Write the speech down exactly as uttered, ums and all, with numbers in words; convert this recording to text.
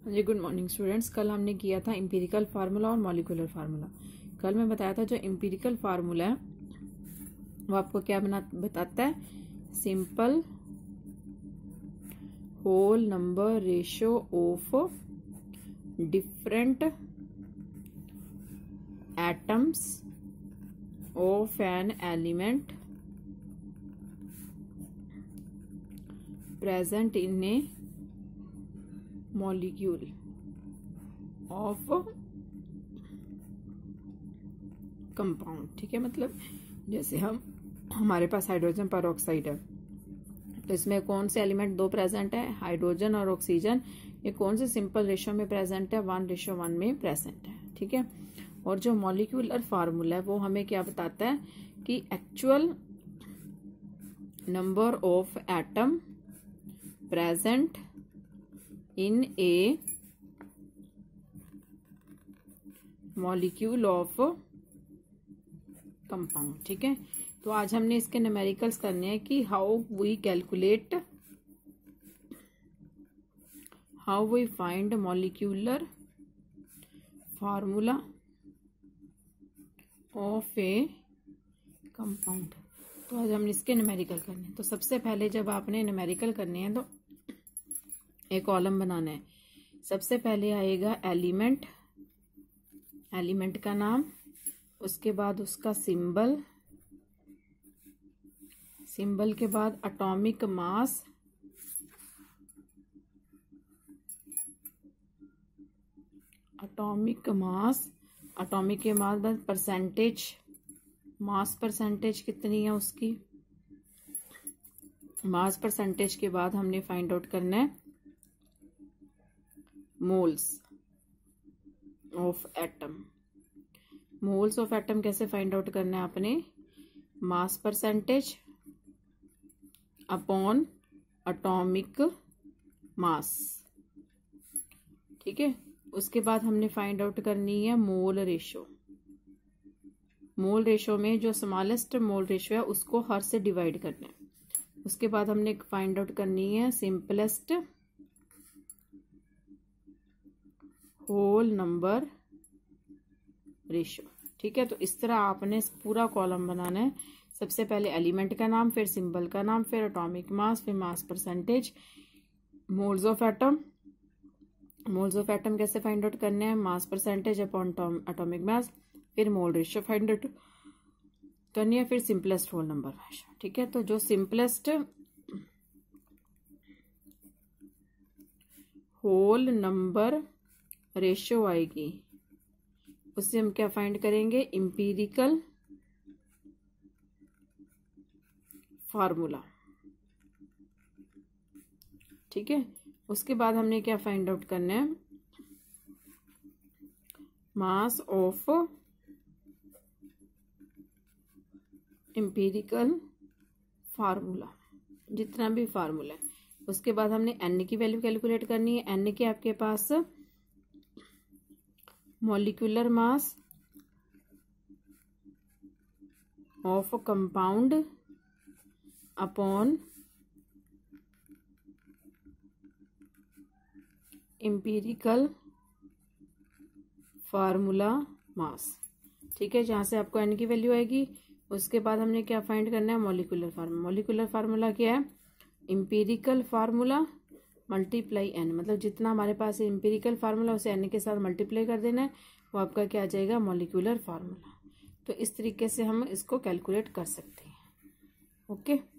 जी good morning students. कल हमने किया था एम्पिरिकल फार्मूला और मॉलिक्यूलर फार्मूला। कल मैं बताया था जो एम्पिरिकल फार्मूला है वो आपको क्या बना बताता है, simple whole number ratio of different atoms of an element present in a molecule of compound. ठीक है, मतलब जैसे हम हमारे पास हाइड्रोजन परऑक्साइड है तो इसमें कौन से एलिमेंट दो प्रेजेंट है, हाइड्रोजन और ऑक्सीजन। ये कौन से सिंपल रेशियो में प्रेजेंट है, वन रेशियो वन में प्रेजेंट है। ठीक है, और जो मॉलिक्यूलर फार्मूला है वो हमें क्या बताता है कि actual number of atom present in a molecule of compound. ठीक है, तो आज हमने इसके न्यूमेरिकल्स करने हैं कि how we calculate how we find molecular formula of a compound. तो आज हम इसके न्यूमेरिकल करने हैं। तो सबसे पहले जब आपने न्यूमेरिकल करने हैं तो एक कॉलम बनाना है। सबसे पहले आएगा एलिमेंट, एलिमेंट का नाम, उसके बाद उसका सिंबल, सिंबल के बाद atomic mass, atomic mass atomic के बाद परसेंटेज, मास परसेंटेज कितनी है उसकी। मास परसेंटेज के बाद हमने फाइंड आउट करना है moles of atom. Moles of atom कैसे फाइंड आउट करना है आपने, mass percentage upon atomic mass. ठीक है, उसके बाद हमने फाइंड आउट करनी है मोल रेशो। मोल रेशो में जो स्मॉलेस्ट मोल रेशो है उसको हर से डिवाइड करना है। उसके बाद हमने फाइंड आउट करनी है सिंपलेस्ट होल नंबर रेशियो। ठीक है, तो इस तरह आपने पूरा कॉलम बनाना है। सबसे पहले एलिमेंट का नाम, फिर सिंबल का नाम, फिर एटॉमिक मास, फिर mass percentage, moles of atom. Moles of atom कैसे फाइंड आउट करने हैं, mass percentage upon atomic mass, फिर मोल रेशियो फाइंड आउट करनी है, फिर सिंपलेस्ट होल नंबर रेशियो। ठीक है, तो जो सिंपलेस्ट होल नंबर रेशियो आएगी उससे हम क्या फाइंड करेंगे, इंपीरिकल फार्मूला। ठीक है, उसके बाद हमने क्या फाइंड आउट करना है, मास ऑफ इंपीरिकल फार्मूला, जितना भी फार्मूला है। उसके बाद हमने एन की वैल्यू कैलकुलेट करनी है। एन की आपके पास molecular mass of compound upon empirical formula mass. ठीक है, जहां से आपको एन की वैल्यू आएगी। उसके बाद हमने क्या फाइंड करना है, मॉलिक्यूलर फार्मूला। मॉलिक्यूलर फार्मूला क्या है, इंपीरिकल फार्मूला मल्टीप्लाई एन, मतलब जितना हमारे पास इंपीरिकल फार्मूला उसे एन के साथ मल्टीप्लाई कर देना है, वो आपका क्या आ जाएगा, मॉलिक्यूलर फार्मूला। तो इस तरीके से हम इसको कैलकुलेट कर सकते हैं। ओके।